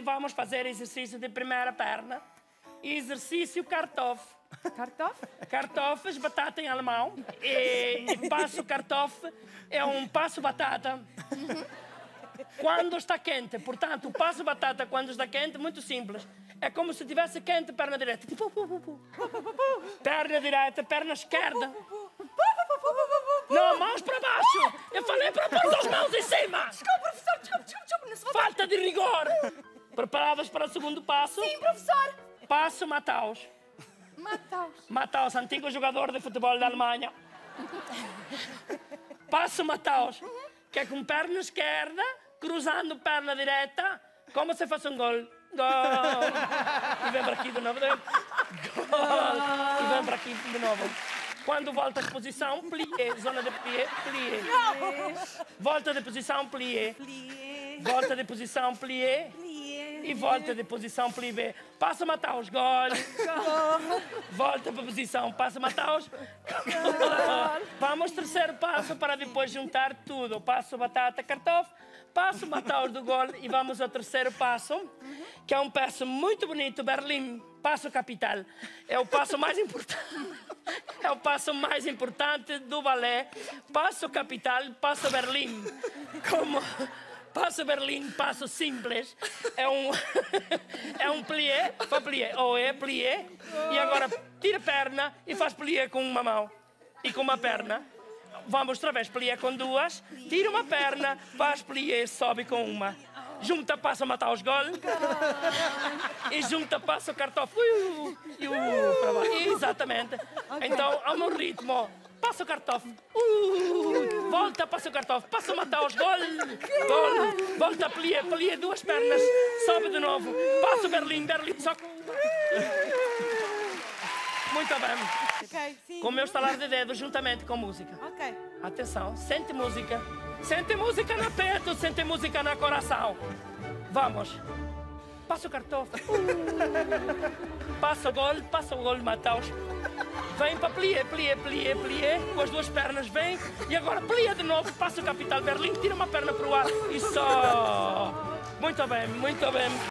vamos fazer exercício de primeira perna. Exercício Kartoff. Kartoff? Kartoffels, batata em alemão. E passo Kartoff é um passo batata quando está quente. Portanto, o passo batata quando está quente, muito simples. É como se tivesse quente, perna direita. Perna direita, perna esquerda. Não, mãos para baixo. Eu falei para pôr as mãos em cima. Desculpa, professor, desculpa. Falta de rigor. Preparadas para o segundo passo? Sim, professor. Passo Matthaus. Matthaus, antigo jogador de futebol da Alemanha. Passo Matthaus, que é com perna esquerda, cruzando perna direita, como se fosse um gol. Gol. E vem para aqui de novo. Gol. E vem para aqui de novo. Quando volta de posição, plié. Zona de plié, plié. Volta de posição, plié. Volta de posição, plié. E volta de posição, plié. Passa Matthaus, gol. Volta para a posição, passa Matthaus. Vamos terceiro passo para depois juntar tudo. Passo batata, Kartoff. Passo Matthaus do gol e vamos ao terceiro passo, que é um passo muito bonito, Berlim. Passo capital. É o passo mais importante. É o passo mais importante do balé. Passo capital, passo Berlim. Como passo Berlim, passo simples. É um plié, faz plié. Ou é plié. E agora tira a perna e faz plié com uma mão. E com uma perna. Vamos outra vez, plié com duas. Tira uma perna, faz plié, sobe com uma. Junta, passa, matar os gol. E junta, passa o Kartoff. Para baixo. Exatamente. Okay. Então, ao meu ritmo, passa o Kartoff. Volta, passa o Kartoff. Passa, matar os gol. Gol. Volta, plié, plié, duas pernas. Sobe de novo. Passa o Berlim, só. Muito bem. Okay, sim. Com o meu estalar de dedos, juntamente com música. Ok. Atenção, sente música. Sente música no peito, sente música no coração. Vamos. Passa o Kartoff. Passa o gol, Matthaus. Vem para plié, plié, plié, plié. Com as duas pernas, vem. E agora plié de novo, passa o capital Berlim, tira uma perna para o ar e só. Muito bem, muito bem.